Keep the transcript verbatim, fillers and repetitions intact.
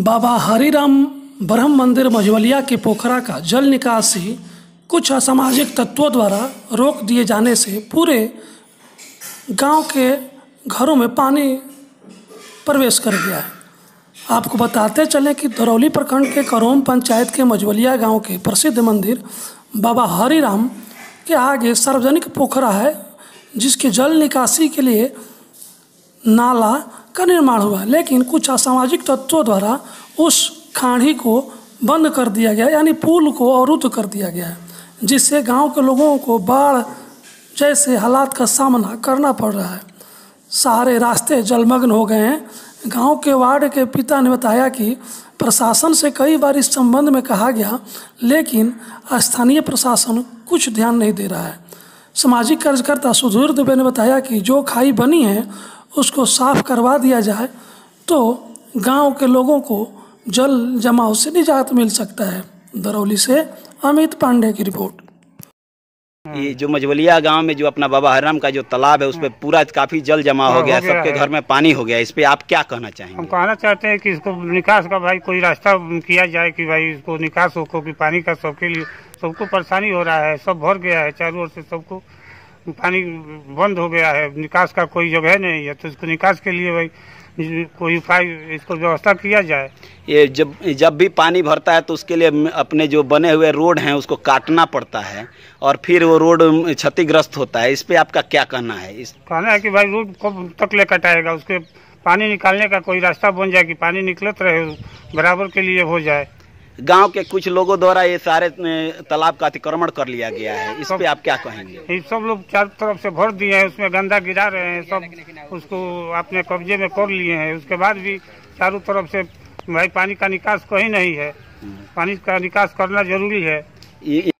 बाबा हरिराम ब्रह्म मंदिर मझवलिया के पोखरा का जल निकासी कुछ असामाजिक तत्वों द्वारा रोक दिए जाने से पूरे गांव के घरों में पानी प्रवेश कर गया है। आपको बताते चलें कि दरौली प्रखंड के करोम पंचायत के मझवलिया गांव के प्रसिद्ध मंदिर बाबा हरिराम के आगे सार्वजनिक पोखरा है, जिसके जल निकासी के लिए नाला का निर्माण हुआ, लेकिन कुछ असामाजिक तत्वों द्वारा उस खाड़ी को बंद कर दिया गया, यानी पुल को अवरुद्ध कर दिया गया है, जिससे गांव के लोगों को बाढ़ जैसे हालात का सामना करना पड़ रहा है। सारे रास्ते जलमग्न हो गए हैं। गांव के वार्ड के पिता ने बताया कि प्रशासन से कई बार इस संबंध में कहा गया, लेकिन स्थानीय प्रशासन कुछ ध्यान नहीं दे रहा है। सामाजिक कार्यकर्ता सुधीर दुबे ने बताया कि जो खाई बनी है उसको साफ करवा दिया जाए तो गांव के लोगों को जल जमाव से निजात मिल सकता है। दरौली से अमित पांडे की रिपोर्ट। ये जो मझवलिया गांव में जो अपना बाबा हरिराम का जो तालाब है, उस पर पूरा काफी जल जमा हो गया, सबके घर में पानी हो गया। इस पे आप क्या कहना चाहेंगे? हम कहना चाहते हैं कि इसको निकास का भाई कोई रास्ता किया जाए कि भाई इसको निकास हो, क्योंकि पानी का सबके लिए सबको परेशानी हो रहा है। सब भर गया है, चारों ओर से सबको पानी बंद हो गया है, निकास का कोई जगह नहीं है। तो इसको निकास के लिए भाई कोई उपाय, इसको व्यवस्था किया जाए। ये जब जब भी पानी भरता है तो उसके लिए अपने जो बने हुए रोड हैं उसको काटना पड़ता है और फिर वो रोड क्षतिग्रस्त होता है। इस पे आपका क्या कहना है? इस कहना है कि भाई रोड कब तक ले कटाएगा, उसके पानी निकालने का कोई रास्ता बन जाए कि पानी निकलत रहे, बराबर के लिए हो जाए। गांव के कुछ लोगों द्वारा ये सारे तालाब का अतिक्रमण कर लिया गया है, इस पे आप क्या कहेंगे? ये सब लोग चारों तरफ से भर दिए हैं, उसमें गंदा गिरा रहे हैं, सब उसको अपने कब्जे में कर लिए हैं। उसके बाद भी चारों तरफ से भाई पानी का निकास कहीं नहीं है। पानी का निकास करना जरूरी है।